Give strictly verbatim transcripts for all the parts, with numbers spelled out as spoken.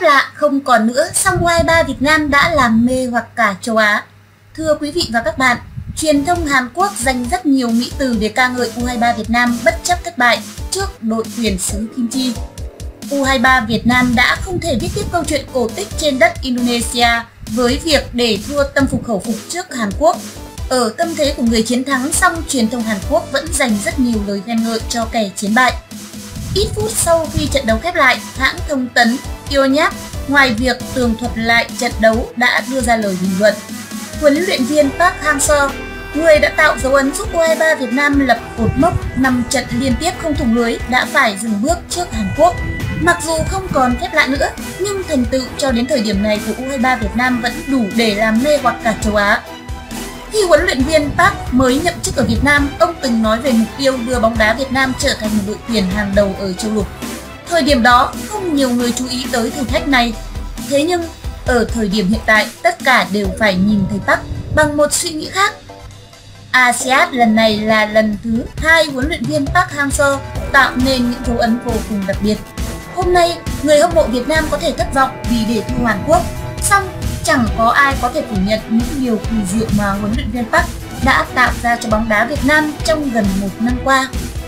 phép lạ không còn nữa, song U hai mươi ba Việt Nam đã làm mê hoặc cả châu Á. Thưa quý vị và các bạn, truyền thông Hàn Quốc dành rất nhiều mỹ từ để ca ngợi U hai mươi ba Việt Nam bất chấp thất bại trước đội tuyển xứ Kim Chi. U hai mươi ba Việt Nam đã không thể viết tiếp câu chuyện cổ tích trên đất Indonesia với việc để thua tâm phục khẩu phục trước Hàn Quốc. Ở tâm thế của người chiến thắng, song truyền thông Hàn Quốc vẫn dành rất nhiều lời khen ngợi cho kẻ chiến bại. Ít phút sau khi trận đấu khép lại, hãng thông tấn Yonhap ngoài việc tường thuật lại trận đấu đã đưa ra lời bình luận. Huấn luyện viên Park Hang-seo, người đã tạo dấu ấn giúp U hai mươi ba Việt Nam lập cột mốc năm trận liên tiếp không thủng lưới, đã phải dừng bước trước Hàn Quốc. Mặc dù không còn phép lạ nữa, nhưng thành tựu cho đến thời điểm này của U hai mươi ba Việt Nam vẫn đủ để làm mê hoặc cả châu Á. Khi huấn luyện viên Park mới nhậm chức ở Việt Nam, ông từng nói về mục tiêu đưa bóng đá Việt Nam trở thành một đội tuyển hàng đầu ở châu lục. Thời điểm đó, không nhiều người chú ý tới thử thách này. Thế nhưng, ở thời điểm hiện tại, tất cả đều phải nhìn thấy Park bằng một suy nghĩ khác. a sê an lần này là lần thứ hai huấn luyện viên Park Hang-seo tạo nên những dấu ấn vô cùng đặc biệt. Hôm nay, người hâm mộ Việt Nam có thể thất vọng vì để thua Hàn Quốc, song chẳng có ai có thể phủ nhận những điều kỳ diệu mà huấn luyện viên Park đã tạo ra cho bóng đá Việt Nam trong gần một năm qua.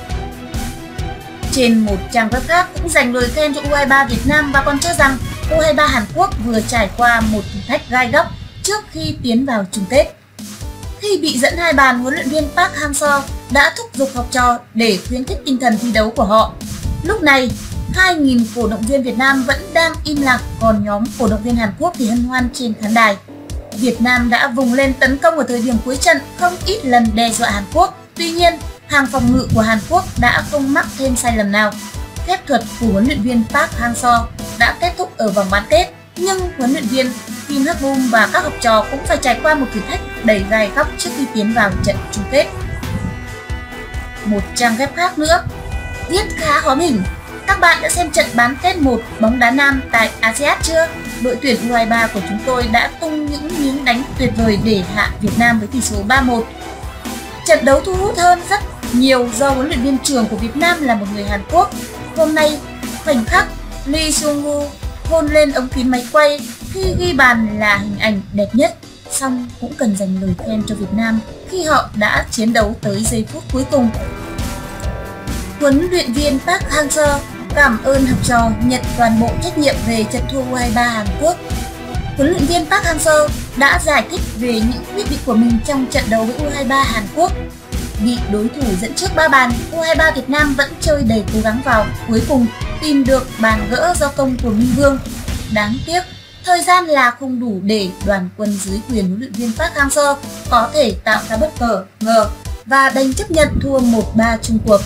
Trên một trang web khác cũng dành lời khen cho U hai mươi ba Việt Nam và còn cho rằng U hai mươi ba Hàn Quốc vừa trải qua một thử thách gai góc trước khi tiến vào chung kết. Khi bị dẫn hai bàn, huấn luyện viên Park Hang-seo đã thúc giục học trò để khuyến khích tinh thần thi đấu của họ. Lúc này, hai nghìn cổ động viên Việt Nam vẫn đang im lặng, còn nhóm cổ động viên Hàn Quốc thì hân hoan trên khán đài. Việt Nam đã vùng lên tấn công ở thời điểm cuối trận, không ít lần đe dọa Hàn Quốc. Tuy nhiên, hàng phòng ngự của Hàn Quốc đã không mắc thêm sai lầm nào. Phép thuật của huấn luyện viên Park Hang-seo đã kết thúc ở vòng bán kết, nhưng huấn luyện viên Kim Hak-bum và các học trò cũng phải trải qua một thử thách đầy gai góc trước khi tiến vào trận chung kết. Một trang web khác nữa viết khá hóm hỉnh: các bạn đã xem trận bán kết một bóng đá nam tại a sê an chưa? Đội tuyển U hai mươi ba của chúng tôi đã tung những miếng đánh tuyệt vời để hạ Việt Nam với tỷ số ba một. Trận đấu thu hút hơn rất nhiều do huấn luyện viên trưởng của Việt Nam là một người Hàn Quốc. Hôm nay, khoảnh khắc Lee Seung-woo hôn lên ống kính máy quay khi ghi bàn là hình ảnh đẹp nhất. Song cũng cần dành lời khen cho Việt Nam khi họ đã chiến đấu tới giây phút cuối cùng. Huấn luyện viên Park Hang-seo cảm ơn học trò nhận toàn bộ trách nhiệm về trận thua U hai mươi ba Hàn Quốc. Huấn luyện viên Park Hang-seo đã giải thích về những quyết định của mình trong trận đấu với U hai mươi ba Hàn Quốc. Bị đối thủ dẫn trước ba bàn, U hai mươi ba Việt Nam vẫn chơi đầy cố gắng vào cuối cùng tìm được bàn gỡ do công của Minh Vương. Đáng tiếc, thời gian là không đủ để đoàn quân dưới quyền huấn luyện viên Park Hang-seo có thể tạo ra bất ngờ ngờ và đành chấp nhận thua một ba chung cuộc.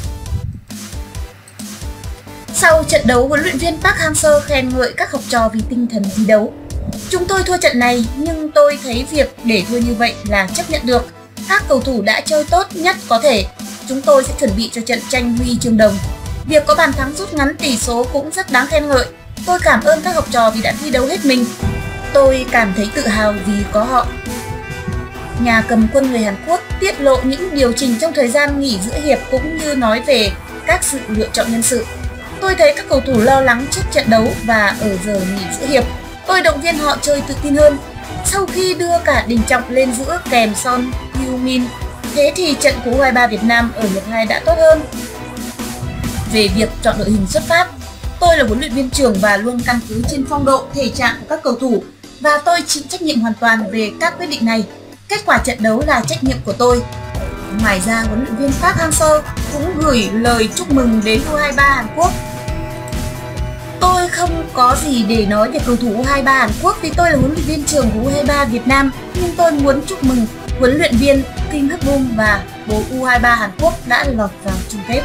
Sau trận đấu, huấn luyện viên Park Hang-seo khen ngợi các học trò vì tinh thần thi đấu. Chúng tôi thua trận này nhưng tôi thấy việc để thua như vậy là chấp nhận được. Các cầu thủ đã chơi tốt nhất có thể. Chúng tôi sẽ chuẩn bị cho trận tranh huy chương đồng. Việc có bàn thắng rút ngắn tỷ số cũng rất đáng khen ngợi. Tôi cảm ơn các học trò vì đã thi đấu hết mình. Tôi cảm thấy tự hào vì có họ. Nhà cầm quân người Hàn Quốc tiết lộ những điều chỉnh trong thời gian nghỉ giữa hiệp cũng như nói về các sự lựa chọn nhân sự. Tôi thấy các cầu thủ lo lắng trước trận đấu và ở giờ nghỉ giữa hiệp, tôi động viên họ chơi tự tin hơn. Sau khi đưa cả Đình Trọng lên giữa kèm Son Heung-min, thế thì trận của U hai mươi ba Việt Nam ở hiệp hai đã tốt hơn. Về việc chọn đội hình xuất phát, tôi là huấn luyện viên trưởng và luôn căn cứ trên phong độ, thể trạng của các cầu thủ và tôi chịu trách nhiệm hoàn toàn về các quyết định này. Kết quả trận đấu là trách nhiệm của tôi. Ngoài ra, huấn luyện viên Park Hang-seo cũng gửi lời chúc mừng đến U hai mươi ba Hàn Quốc. Tôi không có gì để nói về cầu thủ U hai mươi ba Hàn Quốc vì tôi là huấn luyện viên trưởng của U hai mươi ba Việt Nam, nhưng tôi muốn chúc mừng huấn luyện viên Kim Hak-bum và bố U hai mươi ba Hàn Quốc đã lọt vào chung kết.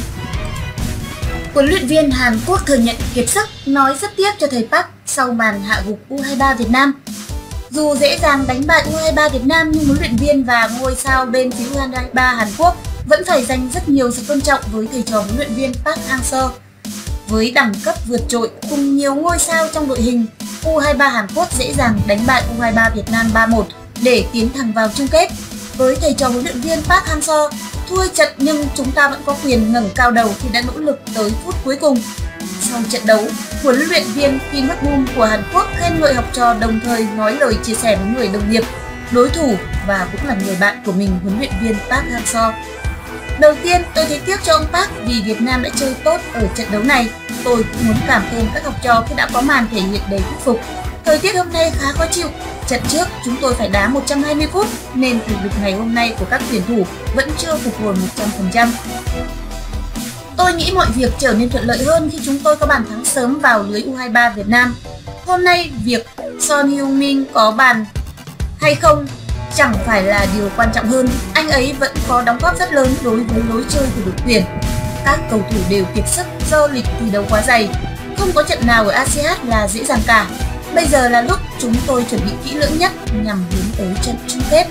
Huấn luyện viên Hàn Quốc thừa nhận kiệt sức, nói rất tiếc cho thầy Park sau màn hạ gục U hai mươi ba Việt Nam. Dù dễ dàng đánh bại U hai mươi ba Việt Nam nhưng huấn luyện viên và ngôi sao bên phía U hai mươi ba Hàn Quốc vẫn phải dành rất nhiều sự tôn trọng với thầy trò huấn luyện viên Park Hang-seo. Với đẳng cấp vượt trội cùng nhiều ngôi sao trong đội hình, U hai mươi ba Hàn Quốc dễ dàng đánh bại U hai mươi ba Việt Nam ba một để tiến thẳng vào chung kết. Với thầy trò huấn luyện viên Park Hang-seo, thua trận nhưng chúng ta vẫn có quyền ngẩng cao đầu khi đã nỗ lực tới phút cuối cùng. sau trận đấu, huấn luyện viên Kim Hak-bum của Hàn Quốc khen ngợi học trò, đồng thời nói lời chia sẻ với người đồng nghiệp, đối thủ và cũng là người bạn của mình, huấn luyện viên Park Hang-seo. Đầu tiên, tôi thấy tiếc cho ông Park vì Việt Nam đã chơi tốt ở trận đấu này. Tôi cũng muốn cảm ơn các học trò khi đã có màn thể hiện đầy thuyết phục. Thời tiết hôm nay khá khó chịu. Trận trước chúng tôi phải đá một trăm hai mươi phút nên thể lực ngày hôm nay của các tuyển thủ vẫn chưa phục hồi một trăm phần trăm. Tôi nghĩ mọi việc trở nên thuận lợi hơn khi chúng tôi có bàn thắng sớm vào lưới U hai ba Việt Nam. Hôm nay việc Son Heung-min có bàn hay không chẳng phải là điều quan trọng hơn, anh ấy vẫn có đóng góp rất lớn đối với lối chơi của đội tuyển. Các cầu thủ đều kiệt sức do lịch thi đấu quá dày, không có trận nào ở a xê hát là dễ dàng cả. Bây giờ là lúc chúng tôi chuẩn bị kỹ lưỡng nhất nhằm hướng tới trận chung kết.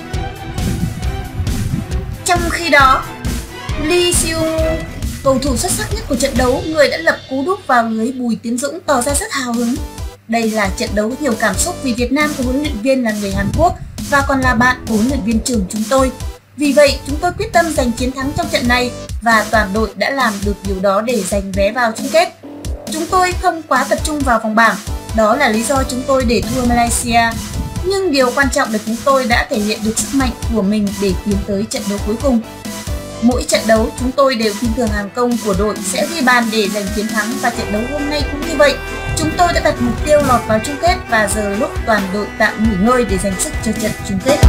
Trong khi đó, Lee Seung-woo, cầu thủ xuất sắc nhất của trận đấu, người đã lập cú đúp vào lưới Bùi Tiến Dũng, tỏ ra rất hào hứng. Đây là trận đấu nhiều cảm xúc vì Việt Nam của huấn luyện viên là người Hàn Quốc và còn là bạn của huấn luyện viên trưởng chúng tôi. Vì vậy, chúng tôi quyết tâm giành chiến thắng trong trận này và toàn đội đã làm được điều đó để giành vé vào chung kết. Chúng tôi không quá tập trung vào vòng bảng, đó là lý do chúng tôi để thua Malaysia. Nhưng điều quan trọng là chúng tôi đã thể hiện được sức mạnh của mình để tiến tới trận đấu cuối cùng. Mỗi trận đấu chúng tôi đều tin tưởng hàng công của đội sẽ ghi bàn để giành chiến thắng và trận đấu hôm nay cũng như vậy. Chúng tôi đã đặt mục tiêu lọt vào chung kết và giờ lúc toàn đội tạm nghỉ ngơi để dành sức cho trận chung kết.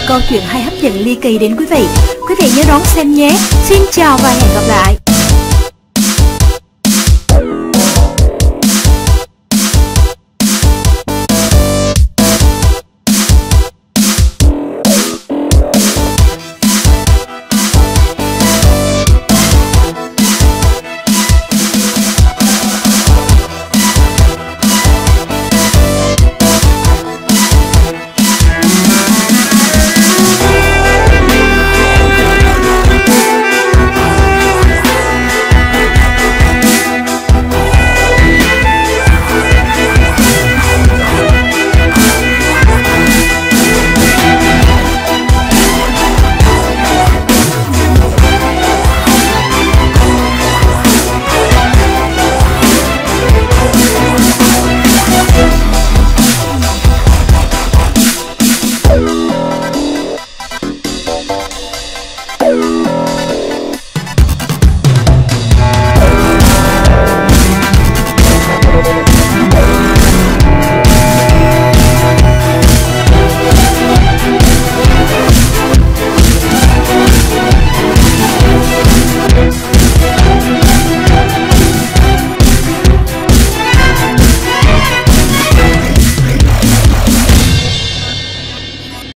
câu chuyện hay hấp dẫn ly kỳ đến quý vị. Quý vị nhớ đón xem nhé. Xin chào và hẹn gặp lại.